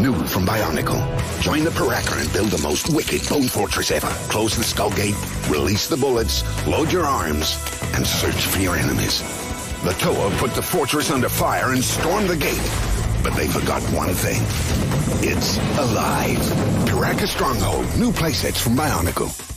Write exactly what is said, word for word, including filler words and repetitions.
New from Bionicle. Join the Paraka and build the most wicked bone fortress ever. Close the skull gate, release the bullets, load your arms, and search for your enemies. The Toa put the fortress under fire and stormed the gate. But they forgot one thing. It's alive. Paraka Stronghold. New playsets from Bionicle.